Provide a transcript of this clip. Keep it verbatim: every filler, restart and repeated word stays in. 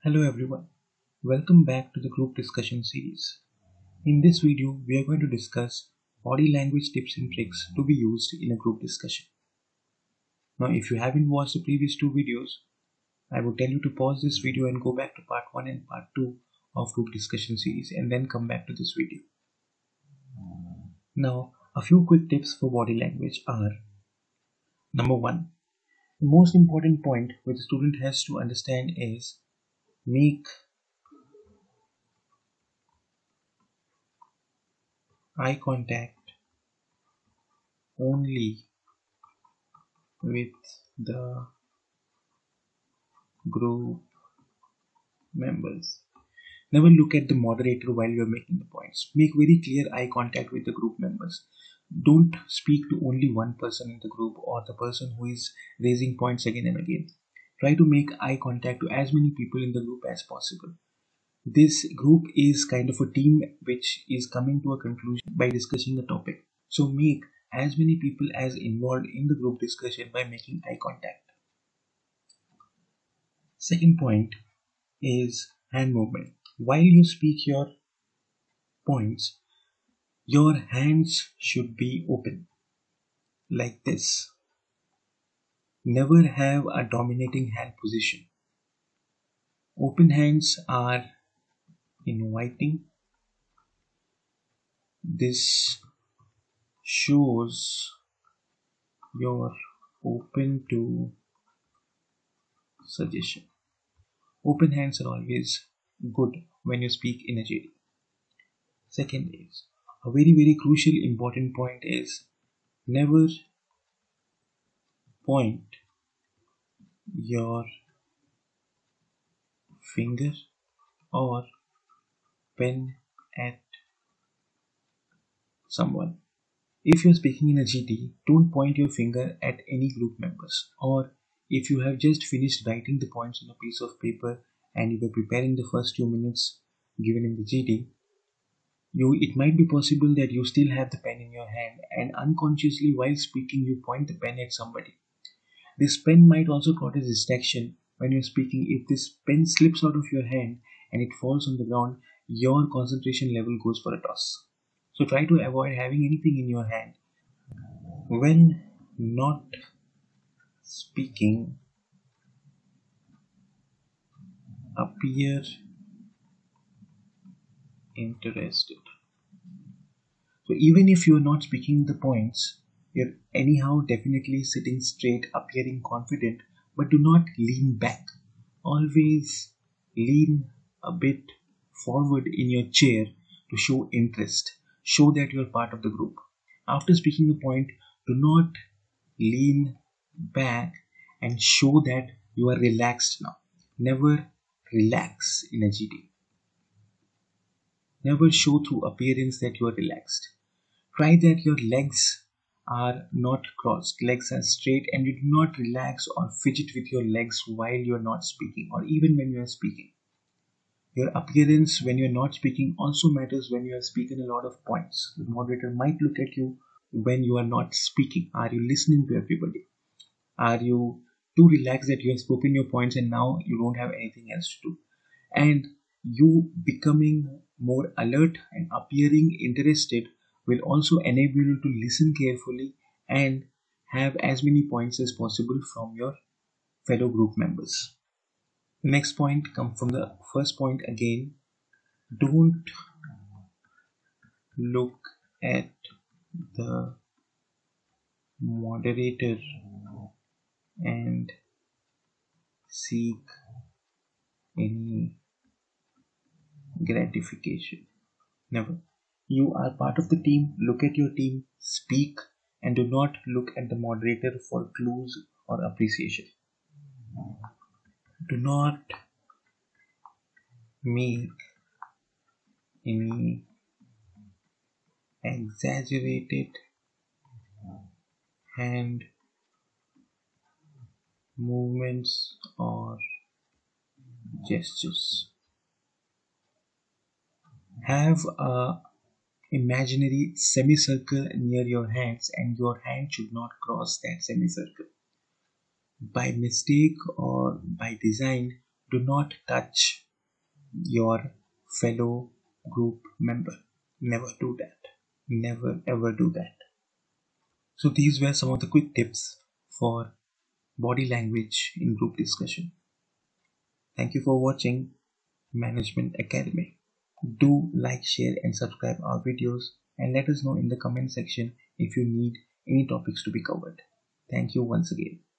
Hello everyone, welcome back to the group discussion series. In this video, we are going to discuss body language tips and tricks to be used in a group discussion. Now, if you haven't watched the previous two videos, I would tell you to pause this video and go back to part one and part two of group discussion series and then come back to this video. Now, a few quick tips for body language are: number one, the most important point which the student has to understand is make eye contact only with the group members. Never look at the moderator while you are making the points. Make very clear eye contact with the group members. Don't speak to only one person in the group or the person who is raising points again and again. Try to make eye contact to as many people in the group as possible. This group is kind of a team which is coming to a conclusion by discussing a topic. So make as many people as involved in the group discussion by making eye contact. Second point is hand movement. While you speak your points, your hands should be open like this. Never have a dominating hand position. Open hands are inviting. This shows you're open to suggestion. Open hands are always good when you speak in a J D. Second is a very very crucial important point is never point your finger or pen at someone. If you're speaking in a G T, don't point your finger at any group members. Or if you have just finished writing the points on a piece of paper and you were preparing the first few minutes given in the G T, you it might be possible that you still have the pen in your hand and unconsciously while speaking you point the pen at somebody. This pen might also cause a distraction when you're speaking. If this pen slips out of your hand and it falls on the ground, your concentration level goes for a toss. So try to avoid having anything in your hand. When not speaking, appear interested. So even if you are not speaking the points, you're anyhow definitely sitting straight, appearing confident, but do not lean back. Always lean a bit forward in your chair to show interest. Show that you are part of the group. After speaking the point, do not lean back and show that you are relaxed now. Never relax in a G D. Never show through appearance that you are relaxed. Try that your legs are not crossed, legs are straight, and you do not relax or fidget with your legs while you are not speaking or even when you are speaking. Your appearance when you are not speaking also matters when you are speaking a lot of points. The moderator might look at you when you are not speaking. Are you listening to everybody? Are you too relaxed that you have spoken your points and now you don't have anything else to do? And you becoming more alert and appearing interested will also enable you to listen carefully and have as many points as possible from your fellow group members. Next point comes from the first point again. Don't look at the moderator and seek any gratification. Never. You are part of the team. Look at your team, speak, and do not look at the moderator for clues or appreciation. Do not make any exaggerated hand movements or gestures. Have a imaginary semicircle near your hands and your hand should not cross that semicircle. By mistake or by design, Do not touch your fellow group member. Never do that. Never ever do that. So these were some of the quick tips for body language in group discussion. Thank you for watching Management Academy. Do like, share and subscribe our videos, and let us know in the comment section if you need any topics to be covered. Thank you once again.